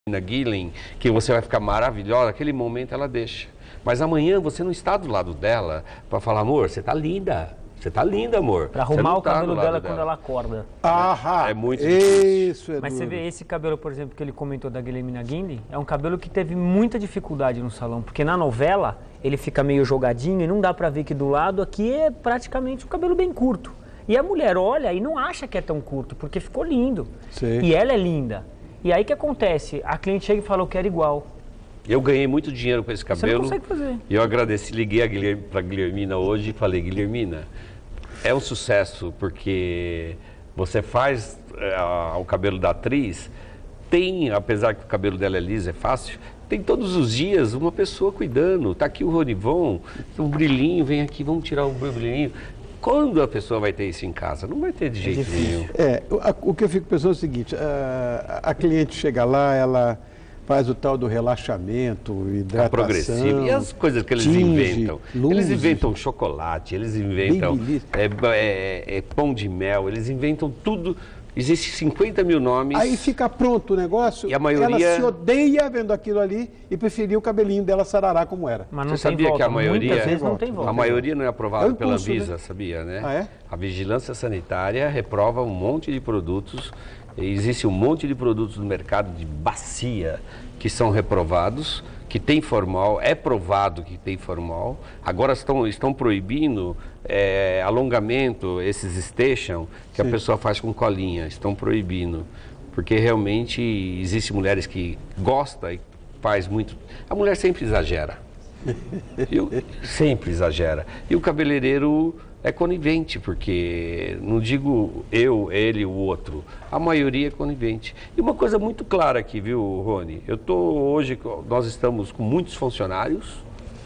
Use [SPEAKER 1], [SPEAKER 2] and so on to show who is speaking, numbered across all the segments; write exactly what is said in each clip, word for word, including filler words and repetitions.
[SPEAKER 1] na Guilherme, que você vai ficar maravilhosa, aquele momento ela deixa. Mas amanhã você não está do lado dela para falar, amor, você está linda. Você está linda, amor.
[SPEAKER 2] Para arrumar o
[SPEAKER 1] tá
[SPEAKER 2] cabelo dela,
[SPEAKER 1] dela
[SPEAKER 2] quando ela acorda.
[SPEAKER 3] Ah,
[SPEAKER 1] é muito
[SPEAKER 3] isso é
[SPEAKER 2] Mas
[SPEAKER 3] duro.
[SPEAKER 2] você vê esse cabelo, por exemplo, que ele comentou da Guilhermina Guindy, é um cabelo que teve muita dificuldade no salão, porque na novela ele fica meio jogadinho e não dá para ver que do lado aqui é praticamente um cabelo bem curto. E a mulher olha e não acha que é tão curto, porque ficou lindo.
[SPEAKER 3] Sim.
[SPEAKER 2] E ela é linda. E aí o que acontece? A cliente chega e fala, eu quero igual.
[SPEAKER 1] Eu ganhei muito dinheiro com esse cabelo.
[SPEAKER 2] Você não consegue fazer.
[SPEAKER 1] E eu agradeci, liguei para a Guilhermina hoje e falei, Guilhermina, é um sucesso porque você faz é, o cabelo da atriz, tem, apesar que o cabelo dela é liso, é fácil, tem todos os dias uma pessoa cuidando. Tá aqui o Ronivon, um brilhinho, vem aqui, vamos tirar o brilhinho. Quando a pessoa vai ter isso em casa? Não vai ter de jeito
[SPEAKER 2] é
[SPEAKER 1] nenhum.
[SPEAKER 3] É, o, o que eu fico pensando é o seguinte, a, a cliente chega lá, ela faz o tal do relaxamento, hidratação,
[SPEAKER 1] A progressiva. E as coisas que eles
[SPEAKER 3] tinge,
[SPEAKER 1] inventam?
[SPEAKER 3] luzes.
[SPEAKER 1] Eles inventam chocolate, eles inventam é, é, é, pão de mel, eles inventam tudo. Existem cinquenta mil nomes.
[SPEAKER 3] Aí fica pronto o negócio,
[SPEAKER 1] e a maioria...
[SPEAKER 3] ela se odeia vendo aquilo ali e preferia o cabelinho dela sarará como era.
[SPEAKER 2] Mas não
[SPEAKER 1] Você
[SPEAKER 2] tem
[SPEAKER 1] sabia
[SPEAKER 2] volta.
[SPEAKER 1] que a maioria,
[SPEAKER 2] Muitas vezes não tem volta.
[SPEAKER 1] a maioria não é aprovada
[SPEAKER 3] É o impulso,
[SPEAKER 1] pela Anvisa,
[SPEAKER 3] né?
[SPEAKER 1] sabia, né?
[SPEAKER 3] Ah, é?
[SPEAKER 1] A Vigilância Sanitária reprova um monte de produtos. Existe um monte de produtos no mercado de bacia que são reprovados, que tem formal, é provado que tem formal. Agora estão, estão proibindo é, alongamento, esses station, que Sim. a pessoa faz com colinha, estão proibindo. Porque realmente existem mulheres que gostam e faz muito... A mulher sempre exagera. Eu, sempre exagera. E o cabeleireiro é conivente, porque não digo eu, ele, o outro. A maioria é conivente. E uma coisa muito clara aqui, viu, Rony? Eu tô hoje, nós estamos com muitos funcionários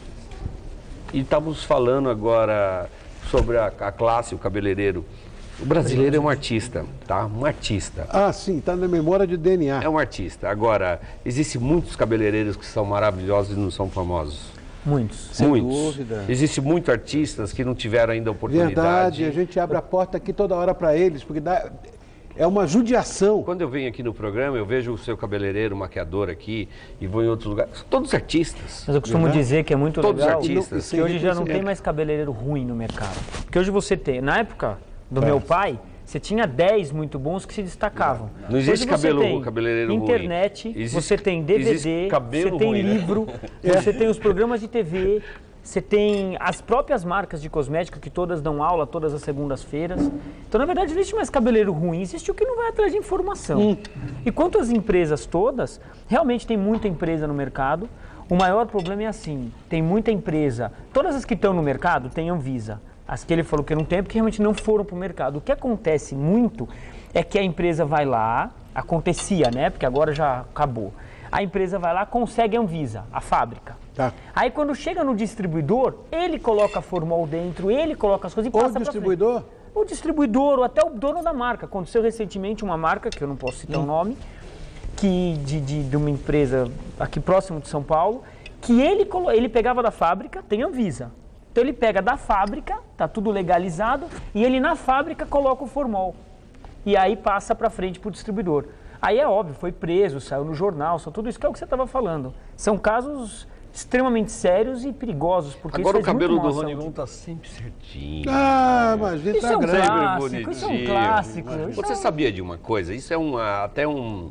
[SPEAKER 1] e estamos falando agora sobre a, a classe, o cabeleireiro. O brasileiro é um artista, tá? Um artista.
[SPEAKER 3] Ah, sim, está na memória de D N A.
[SPEAKER 1] É um artista. Agora, existem muitos cabeleireiros que são maravilhosos e não são famosos.
[SPEAKER 2] Muitos.
[SPEAKER 3] Sem
[SPEAKER 1] muitos.
[SPEAKER 3] dúvida.
[SPEAKER 1] Existem muitos artistas que não tiveram ainda oportunidade.
[SPEAKER 3] Verdade, a gente abre a porta aqui toda hora para eles, porque dá, é uma judiação.
[SPEAKER 1] Quando eu venho aqui no programa, eu vejo o seu cabeleireiro, maquiador aqui, e vou em outros lugares. Todos artistas.
[SPEAKER 2] Mas eu costumo
[SPEAKER 3] Verdade?
[SPEAKER 2] dizer que é muito
[SPEAKER 1] Todos
[SPEAKER 2] legal
[SPEAKER 1] artistas.
[SPEAKER 2] que hoje já não tem mais cabeleireiro ruim no mercado. Porque hoje você tem, na época do meu pai, você tinha dez muito bons que se destacavam.
[SPEAKER 1] Não existe
[SPEAKER 2] Hoje
[SPEAKER 1] cabelo,
[SPEAKER 2] você tem
[SPEAKER 1] cabeleireiro
[SPEAKER 2] internet,
[SPEAKER 1] ruim. Existe,
[SPEAKER 2] você tem D V D,
[SPEAKER 1] existe cabelo
[SPEAKER 2] você tem
[SPEAKER 1] ruim,
[SPEAKER 2] livro,
[SPEAKER 1] né?
[SPEAKER 2] você tem os programas de T V, você tem as próprias marcas de cosmética que todas dão aula todas as segundas-feiras. Então, na verdade, não existe mais cabeleireiro ruim, existe o que não vai atrás de informação. Hum. E quanto às empresas todas, realmente tem muita empresa no mercado. O maior problema é assim, tem muita empresa, todas as que estão no mercado têm Anvisa. As que ele falou que não tem, porque realmente não foram para o mercado. O que acontece muito é que a empresa vai lá, acontecia, né? Porque agora já acabou. A empresa vai lá, consegue a Anvisa, a fábrica.
[SPEAKER 3] Tá.
[SPEAKER 2] Aí quando chega no distribuidor, ele coloca formol dentro, ele coloca as coisas e passa para
[SPEAKER 3] O distribuidor?
[SPEAKER 2] O distribuidor, ou até o dono da marca. Aconteceu recentemente uma marca, que eu não posso citar o
[SPEAKER 3] hum.
[SPEAKER 2] nome, que de, de, de uma empresa aqui próximo de São Paulo, que ele, ele pegava da fábrica, tem Anvisa. Então ele pega da fábrica, tá tudo legalizado, e ele na fábrica coloca o formol. E aí passa para frente para o distribuidor. Aí é óbvio, foi preso, saiu no jornal, só tudo isso que é o que você estava falando. São casos extremamente sérios e perigosos, porque
[SPEAKER 1] agora
[SPEAKER 2] isso
[SPEAKER 1] o cabelo do
[SPEAKER 2] Rony
[SPEAKER 1] Ronivon tá sempre certinho.
[SPEAKER 3] Ah, mas ele
[SPEAKER 2] isso
[SPEAKER 3] tá
[SPEAKER 2] é um
[SPEAKER 3] grande.
[SPEAKER 2] clássico, isso é um clássico.
[SPEAKER 1] Você
[SPEAKER 2] isso
[SPEAKER 1] sabia de uma coisa? Isso é uma, até um,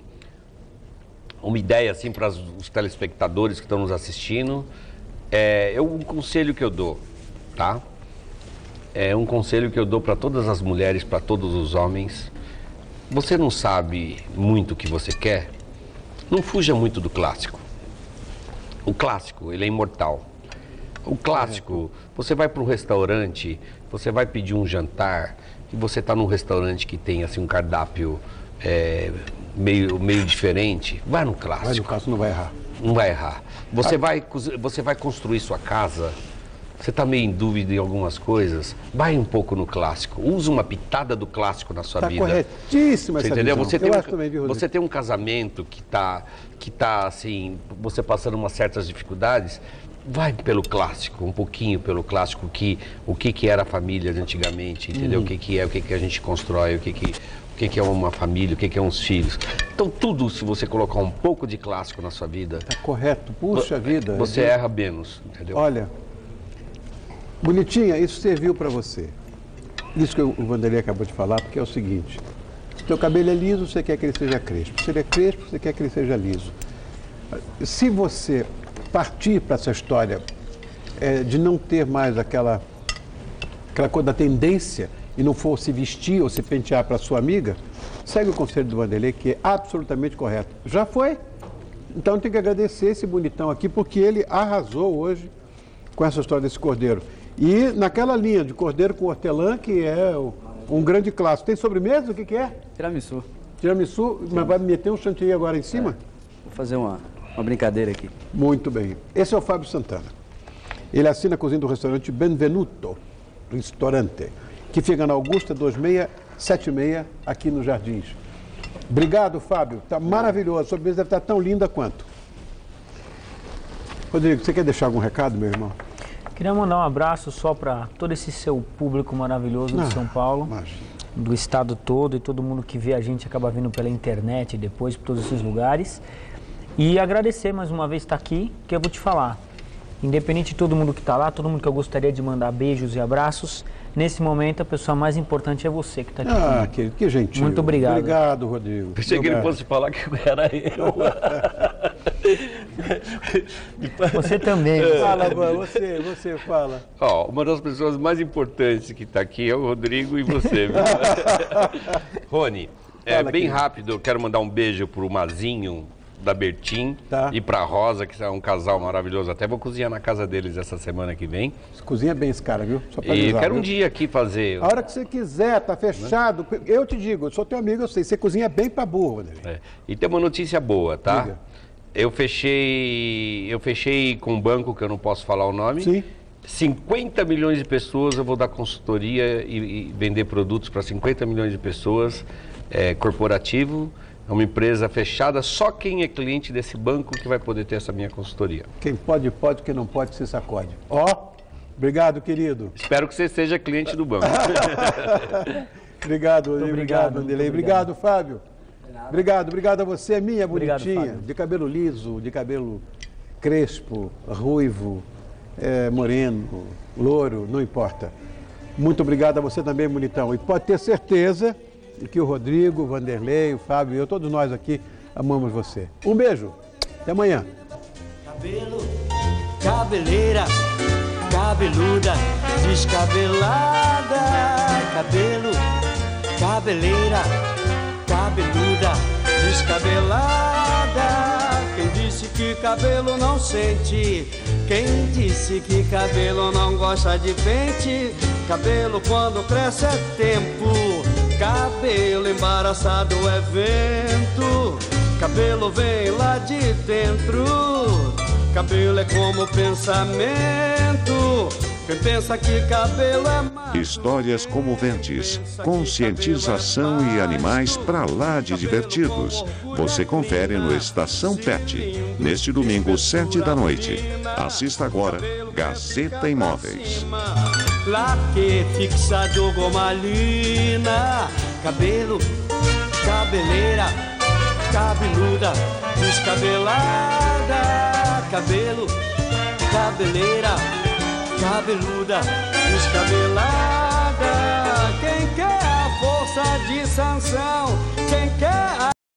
[SPEAKER 1] uma ideia assim para os telespectadores que estão nos assistindo. É, eu, um conselho que eu dou. Tá? É um conselho que eu dou para todas as mulheres, para todos os homens. Você não sabe muito o que você quer? Não fuja muito do clássico. O clássico, ele é imortal. O clássico, você vai para um restaurante, você vai pedir um jantar, e você está num restaurante que tem assim um cardápio é, meio, meio diferente, vai no clássico.
[SPEAKER 3] Mas no caso não vai errar.
[SPEAKER 1] Não vai errar. Você, ah. vai, você vai construir sua casa. Você está meio em dúvida em algumas coisas, vai um pouco no clássico, usa uma pitada do clássico na sua
[SPEAKER 3] tá
[SPEAKER 1] vida.
[SPEAKER 3] Corretíssima
[SPEAKER 1] você
[SPEAKER 3] essa
[SPEAKER 1] entendeu?
[SPEAKER 3] visão.
[SPEAKER 1] Você tem,
[SPEAKER 3] Eu
[SPEAKER 1] um,
[SPEAKER 3] acho também, viu,
[SPEAKER 1] você tem um casamento que está, que tá, assim, você passando umas certas dificuldades, vai pelo clássico, um pouquinho pelo clássico, que, o que, que era a família de antigamente, entendeu? Uhum. O que, que é, o que, que a gente constrói, o que, que, o que, que é uma família, o que, que é uns filhos. Então tudo, se você colocar um pouco de clássico na sua vida...
[SPEAKER 3] Tá correto, puxa vida.
[SPEAKER 1] Você
[SPEAKER 3] é...
[SPEAKER 1] erra menos, entendeu?
[SPEAKER 3] Olha, bonitinha, isso serviu para você. Isso que o Vanderlei acabou de falar, porque é o seguinte, se teu cabelo é liso, você quer que ele seja crespo. Se ele é crespo, você quer que ele seja liso. Se você partir para essa história é, de não ter mais aquela, aquela coisa da tendência e não for se vestir ou se pentear para sua amiga, segue o conselho do Vanderlei, que é absolutamente correto. Já foi? Então tem que agradecer esse bonitão aqui, porque ele arrasou hoje com essa história desse cordeiro. E naquela linha de cordeiro com hortelã, que é um grande clássico. Tem sobremesa? O que, que é?
[SPEAKER 4] Tiramisu.
[SPEAKER 3] Tiramisu, mas vai meter um chantilly agora em cima?
[SPEAKER 4] É. Vou fazer uma, uma brincadeira aqui.
[SPEAKER 3] Muito bem. Esse é o Fábio Santana. Ele assina a cozinha do restaurante Benvenuto Restaurante, que fica na Augusta dois seis sete seis, aqui nos Jardins. Obrigado, Fábio. Está maravilhoso. A sobremesa deve estar tão linda quanto. Rodrigo, você quer deixar algum recado, meu irmão?
[SPEAKER 2] Queria mandar um abraço só para todo esse seu público maravilhoso
[SPEAKER 3] Ah,
[SPEAKER 2] de São Paulo,
[SPEAKER 3] imagina.
[SPEAKER 2] do estado todo, e todo mundo que vê a gente acaba vindo pela internet depois, por todos esses lugares. E agradecer mais uma vez estar aqui, que eu vou te falar. Independente de todo mundo que está lá, todo mundo que eu gostaria de mandar beijos e abraços, nesse momento a pessoa mais importante é você que está aqui.
[SPEAKER 3] Ah, que, que gentil.
[SPEAKER 2] Muito obrigado.
[SPEAKER 3] Obrigado, Rodrigo.
[SPEAKER 1] Pensei que ele fosse falar que era eu.
[SPEAKER 2] Você também.
[SPEAKER 3] Fala, você, você fala.
[SPEAKER 1] Ó, uma das pessoas mais importantes que está aqui é o Rodrigo e você, viu? Rony, é,
[SPEAKER 3] Fala,
[SPEAKER 1] bem
[SPEAKER 3] querido.
[SPEAKER 1] rápido, eu quero mandar um beijo pro Mazinho, da Bertim,
[SPEAKER 3] Tá.
[SPEAKER 1] e pra Rosa, que é um casal maravilhoso. Até vou cozinhar na casa deles essa semana que vem.
[SPEAKER 3] Você cozinha bem esse cara, viu? Só pra
[SPEAKER 1] E
[SPEAKER 3] avisar,
[SPEAKER 1] quero um
[SPEAKER 3] viu?
[SPEAKER 1] dia aqui fazer.
[SPEAKER 3] A hora que você quiser, tá fechado. Eu te digo, eu sou teu amigo, eu sei. Você cozinha bem pra burro, Rodrigo.
[SPEAKER 1] É. E tem uma notícia boa, tá?
[SPEAKER 3] Diga.
[SPEAKER 1] Eu fechei, eu fechei com um banco que eu não posso falar o nome.
[SPEAKER 3] Sim.
[SPEAKER 1] cinquenta milhões de pessoas, eu vou dar consultoria e, e vender produtos para cinquenta milhões de pessoas, é, corporativo. É uma empresa fechada, só quem é cliente desse banco que vai poder ter essa minha consultoria.
[SPEAKER 3] Quem pode, pode, quem não pode, se sacode. Ó, obrigado, querido.
[SPEAKER 1] Espero que você seja cliente do banco.
[SPEAKER 3] Obrigado, Rodrigo.
[SPEAKER 2] obrigado,
[SPEAKER 3] Obrigado,
[SPEAKER 2] muito
[SPEAKER 3] Vanderlei.
[SPEAKER 2] obrigado.
[SPEAKER 3] Obrigado, Fábio. Obrigado, obrigado a você, minha
[SPEAKER 2] Obrigado,
[SPEAKER 3] bonitinha.
[SPEAKER 2] Fábio.
[SPEAKER 3] De cabelo liso, de cabelo crespo, ruivo, é, moreno, louro, não importa. Muito obrigado a você também, bonitão. E pode ter certeza que o Rodrigo, o Vanderlei, o Fábio e eu, todos nós aqui, amamos você. Um beijo. Até amanhã.
[SPEAKER 5] Cabelo, cabeleira, cabeluda, descabelada. Cabelo, cabeleira, cabeluda, descabelada. Quem disse que cabelo não sente? Quem disse que cabelo não gosta de pente? Cabelo quando cresce é tempo. Cabelo embaraçado é vento. Cabelo vem lá de dentro. Cabelo é como pensamento. Quem pensa que cabelo é mais...
[SPEAKER 6] Histórias comoventes, conscientização e animais pra lá de divertidos. Você confere no Estação Pet, neste domingo, sete da noite. Assista agora, Gazeta Imóveis.
[SPEAKER 5] Laque, fixador, gomalina. Cabelo, cabeleira, cabeluda, descabelada. Cabelo, cabeleira, cabeluda, descabelada. Quem quer a força de sanção